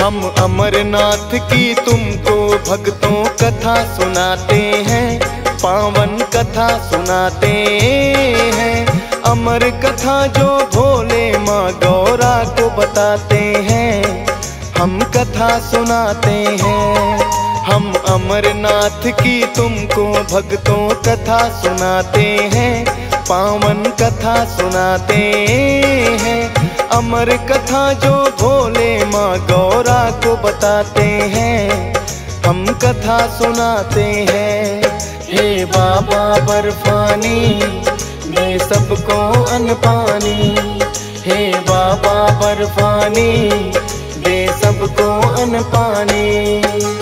हम अमरनाथ की तुमको भक्तों कथा सुनाते हैं, पावन कथा सुनाते हैं। अमर कथा जो भोले माँ गौरा को बताते हैं, हम कथा सुनाते हैं। हम अमरनाथ की तुमको भक्तों कथा सुनाते हैं, पावन कथा सुनाते हैं। अमर कथा जो भोले माँ गौरा को बताते हैं, हम कथा सुनाते हैं। हे बाबा बर्फानी दे सबको अन्न पानी, हे बाबा बर्फानी दे सबको अन्न पानी।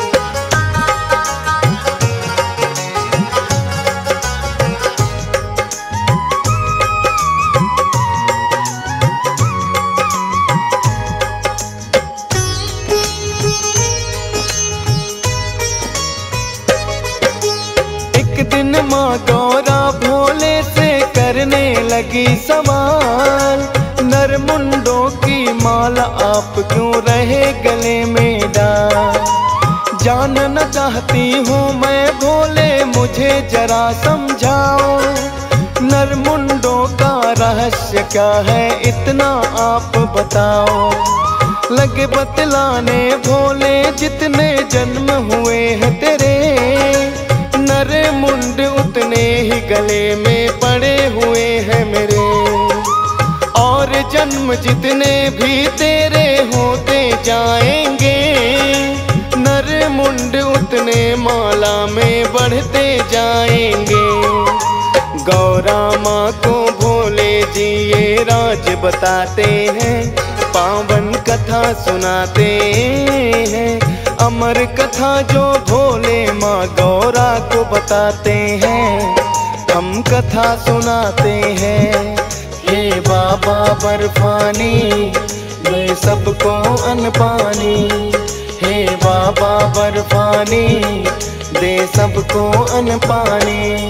दिन माँ गौरा भोले से करने लगी सवाल, नर मुंडों की माला आप क्यों रहे गले में डाल। जानना चाहती हूँ मैं भोले मुझे जरा समझाओ, नर मुंडों का रहस्य क्या है इतना आप बताओ। लगे बतलाने भोले जितने जन्म हुए हैं तेरे, नर मुंड उतने ही गले में पड़े हुए हैं मेरे। और जन्म जितने भी तेरे होते जाएंगे, नर मुंड उतने माला में बढ़ते जाएंगे। गौरा माँ को भोले जी ये राज बताते हैं, पावन कथा सुनाते हैं। अमर कथा जो भोले माँ गौरा को बताते हैं, हम कथा सुनाते हैं। हे बाबा बर्फानी दे सबको अन्न पानी, हे बाबा बर्फानी दे सबको अन्न पानी।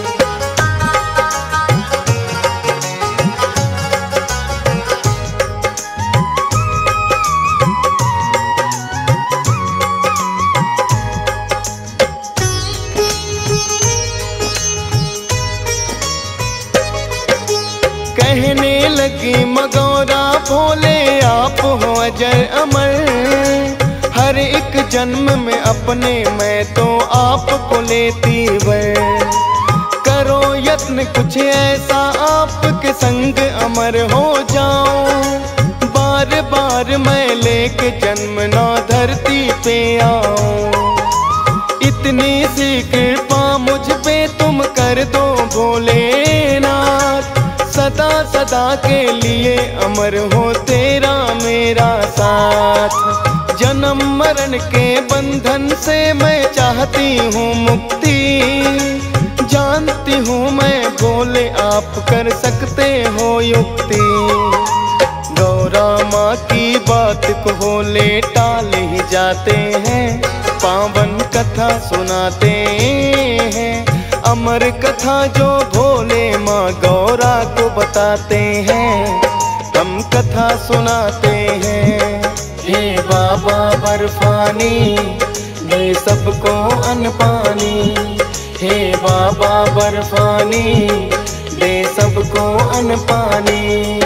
कहने लगी मगौरा भोले आप हो अजर अमर, हर एक जन्म में अपने मैं तो आपको लेती वर। करो यत्न कुछ ऐसा आपके संग अमर हो जाऊं, बार बार मैं लेके जन्म ना धरती पे आऊं। इतनी सी कृपा मुझ पे तुम कर दो भोलेनाथ, सदा सदा के लिए अमर हो तेरा मेरा साथ। जन्म मरण के बंधन से मैं चाहती हूँ मुक्ति, जानती हूँ मैं भोले आप कर सकते हो युक्ति। गौरा माँ की बात को भोले टाल ही जाते हैं, पावन कथा सुनाते हैं। अमर कथा जो भोले माँ गौरा को बताते हैं, हम कथा सुनाते हैं। हे बाबा बर्फानी दे सबको अन्न पानी, हे बाबा बर्फानी दे सबको अन्न पानी।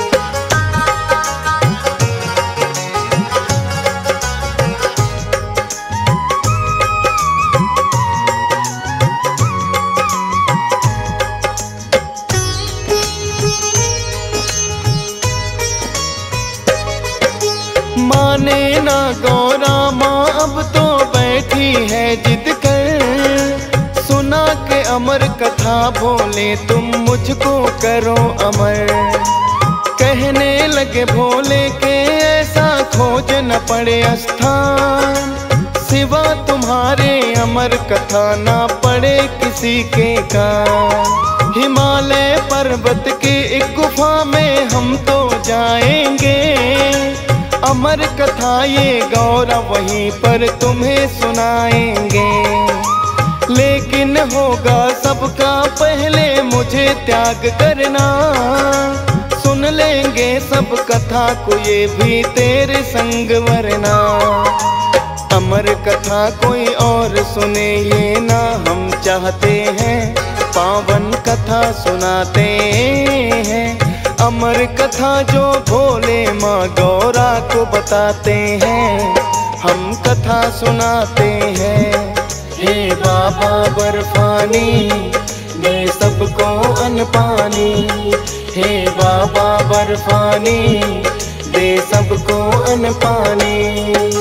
माने ना गौरा माँ अब तो बैठी है जिद कर, सुना के अमर कथा भोले तुम मुझको करो अमर। कहने लगे भोले के ऐसा खोज न पड़े स्थान, सिवा तुम्हारे अमर कथा ना पड़े किसी के कान। हिमालय पर्वत की एक गुफा में हम तो जाएंगे, अमर कथा ये गौरा वहीं पर तुम्हें सुनाएंगे। लेकिन होगा सबका पहले मुझे त्याग करना, सुन सुन लेंगे सब कथा को ये भी तेरे संग वरना। अमर कथा कोई और सुने ये ना हम चाहते हैं, पावन कथा सुनाते हैं। अमर कथा जो भोले माँ गौरा को बताते हैं, हम कथा सुनाते हैं। हे बाबा बर्फानी दे सबको अन्न पानी, हे बाबा बर्फानी दे सबको अन्न पानी।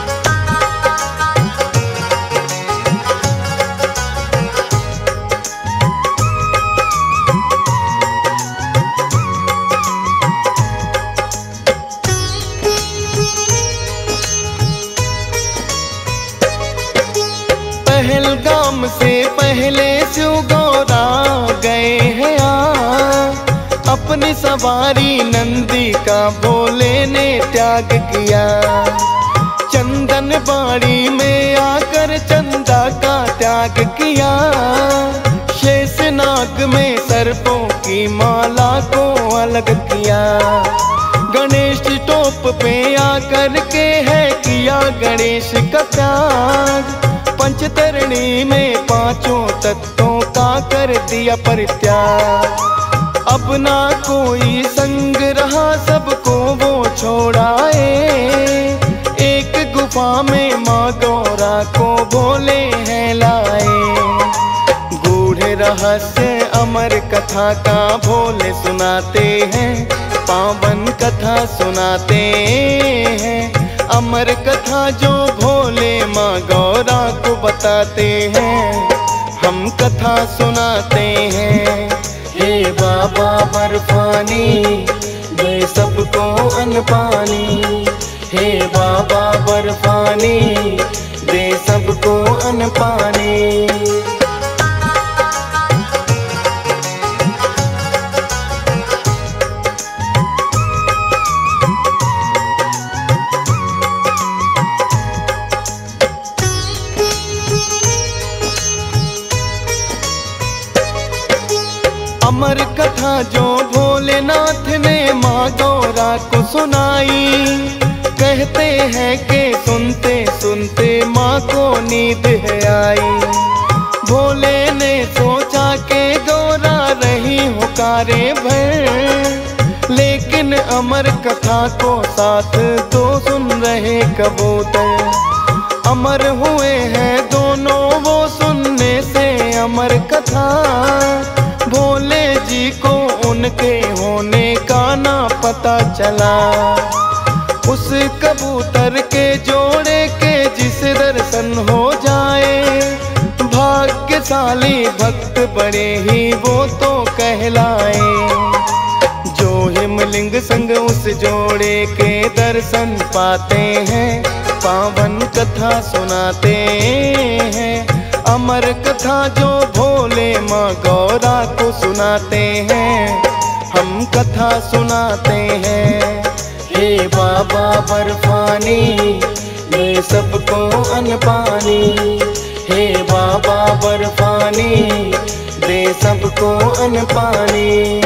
पहलगाम से पहले शिव गौरा गए हैं अपनी सवारी नंदी का भोले ने त्याग किया। चंदन बाड़ी में आकर चंदा का त्याग किया। शेषनाग में सर्पों की माला को अलग किया। गणेश टोप पे आकर के है किया गणेश का त्याग। पंचतरणी में पांचों तत्वों का कर दिया परित्याग। अब ना कोई संग रहा सबको वो छोड़ाए। एक गुफा में माँ गौरा को भोले हैं लाए। गूढ़ रहस्य अमर कथा का भोले सुनाते हैं, पावन कथा सुनाते हैं। अमर कथा जो भोले माँ गौरा को बताते हैं, हम कथा सुनाते हैं। हे बाबा बर्फानी दे सबको अन्न पानी, हे बाबा बर्फानी दे सबको अन्न पानी। अमर कथा जो भोलेनाथ ने माँ गौरा को सुनाई। कहते हैं कि सुनते सुनते माँ को नींद है आई। भोले ने सोचा कि गौरा रही हो कारे भर, लेकिन अमर कथा को साथ तो सुन रहे कबूतर। अमर हुए हैं दोनों वो सुनने से अमर कथा। भोले जी को उनके होने का ना पता चला। उस कबूतर के जोड़े के जिस दर्शन हो जाए, भाग्यशाली भक्त बड़े ही वो तो कहलाए। जो हिमलिंग संग उस जोड़े के दर्शन पाते हैं, पावन कथा सुनाते हैं। अमर कथा जो भोले माँ गौरा को सुनाते हैं, हम कथा सुनाते हैं। हे बाबा बर्फानी दे सबको अन्न पानी, हे बाबा बर्फानी दे सबको अन्न पानी।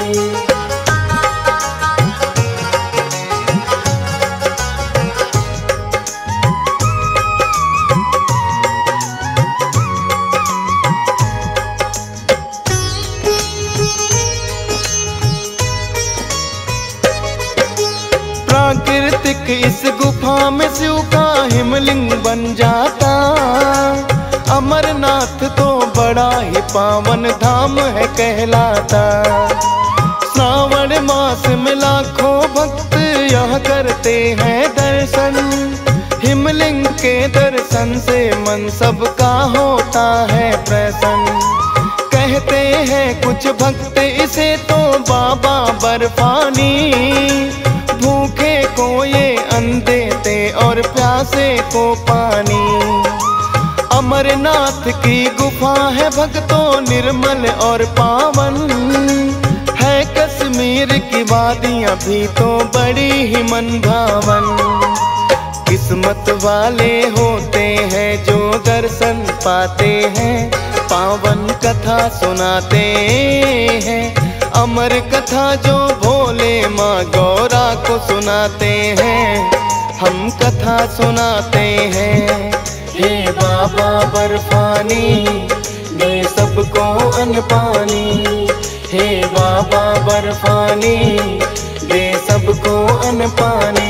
प्राकृतिक इस गुफा में शिव का हिमलिंग बन जाता। अमरनाथ तो बड़ा ही पावन धाम है कहलाता। श्रावण मास में लाखों भक्त यह करते हैं दर्शन। हिमलिंग के दर्शन से मन सबका होता है प्रसन्न। कहते हैं कुछ भक्त इसे तो बाबा बर्फानी। भूखे को ये अन्न देते और प्यासे को पानी। अमरनाथ की गुफा है भक्तों निर्मल और पावन। है कश्मीर की वादियाँ भी तो बड़ी ही मन भावन। किस्मत वाले होते हैं जो दर्शन पाते हैं, पावन कथा सुनाते हैं। अमर कथा जो भोले माँ गौरा को सुनाते हैं, हम कथा सुनाते हैं। हे बाबा बर्फानी दे सबको अन्न पानी, हे बाबा बर्फानी दे सबको अन्न पानी।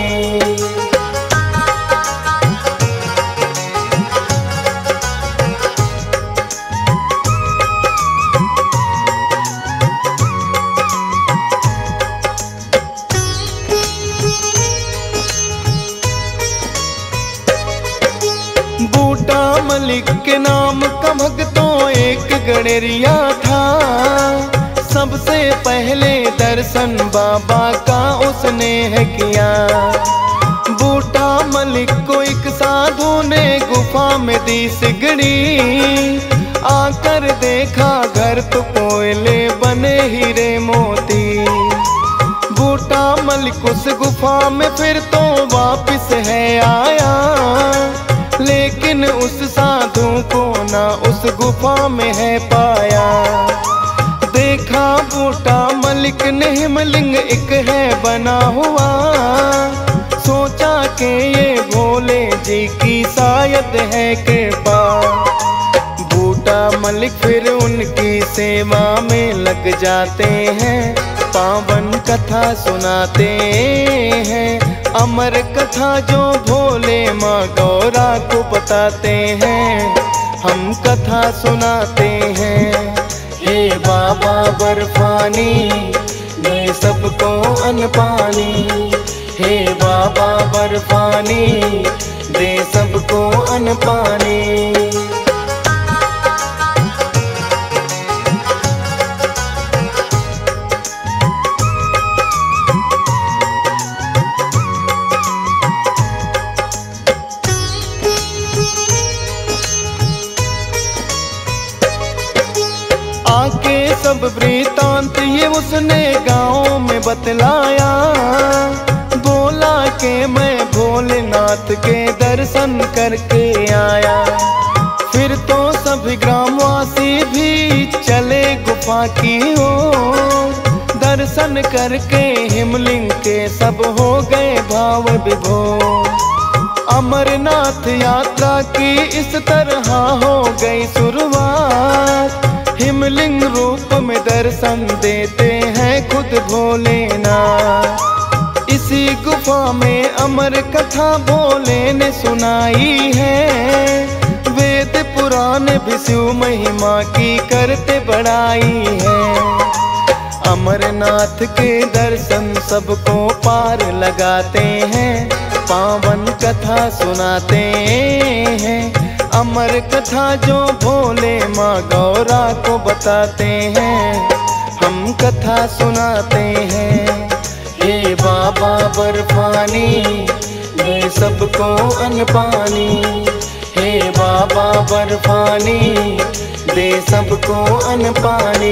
बूटा मलिक के नाम का भक्तों एक गणेरिया था, सबसे पहले दर्शन बाबा का उसने है किया। बूटा मलिक को एक साधु ने गुफा में दी सिगड़ी, आकर देखा घर तो कोयले बने हीरे मोती। बूटा मलिक उस गुफा में फिर तो वापिस है आया, लेकिन उस साधु को ना उस गुफा में है पाया। देखा बूटा मलिक ने हिमलिंग एक है बना हुआ, सोचा कि ये भोले जी की शायद है कृपा। बूटा मलिक फिर उनकी सेवा में लग जाते हैं, पावन कथा सुनाते हैं। अमर कथा जो भोले माँ गौरा को बताते हैं, हम कथा सुनाते हैं। हे बाबा बर्फानी दे सबको अन्न पानी, हे बाबा बर्फानी दे सबको अन्न पानी। आके सब वृतांत ये उसने गाँव में बतलाया, बोला कि मैं भोलेनाथ के दर्शन करके आया। फिर तो सभी ग्रामवासी भी चले गुफा की ओर, दर्शन करके हिमलिंग के सब हो गए भाव विभोर। अमरनाथ यात्रा की इस तरह हो गई शुरुआत, हिमलिंग रूप में दर्शन देते हैं खुद भोलेनाथ। इसी गुफा में अमर कथा भोले ने सुनाई है, वेद पुराण भी शिव महिमा की करते बढ़ाई है। अमरनाथ के दर्शन सबको पार लगाते हैं, पावन कथा सुनाते हैं। अमर कथा जो भोले माँ गौरा को बताते हैं, हम कथा सुनाते हैं। हे बाबा बर्फानी दे सबको अन्न पानी, हे बाबा बर्फानी दे सबको अन्न पानी।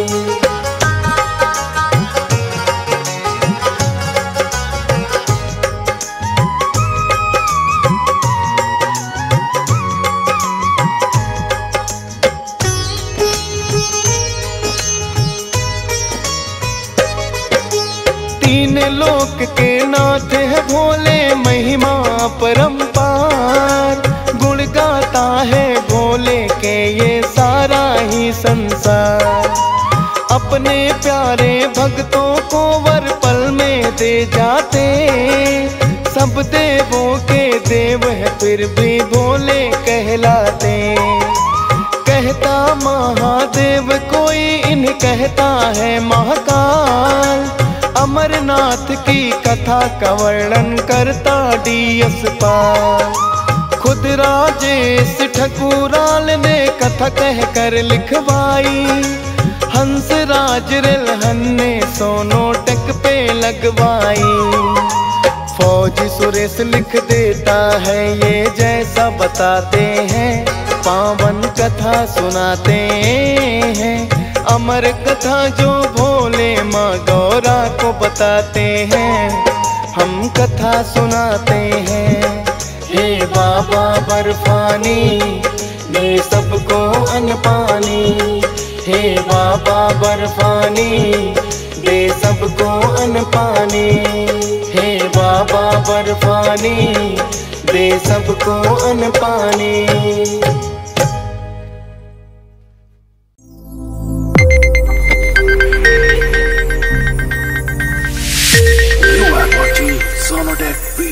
तीन लोक के नाथ है भोले महिमा परम्पार, गुण गाता है भोले के ये सारा ही संसार। अपने प्यारे भक्तों को वर पल में दे जाते, सब देवों के देव है फिर भी भोले कहलाते। कहता महादेव कोई इन्हें कहता है महाकाल, अमरनाथ की कथा का वर्णन करता डीएस पाल। खुद राजेश ठकुराल ने कथा कह कर लिखवाई, हंसराज रिलहन ने सोनोटेक पे लगवाई। फौजी सुरेश लिख देता है ये जैसा बताते हैं, पावन कथा सुनाते हैं। अमर कथा जो भोले माँ गौरा को बताते हैं, हम कथा सुनाते हैं। हे बाबा बर्फानी दे सबको अन्न पानी, हे बाबा बर्फानी दे सबको अन्न पानी। हे बाबा बर्फानी दे सबको अन्न पानी। You are watching Sonodec.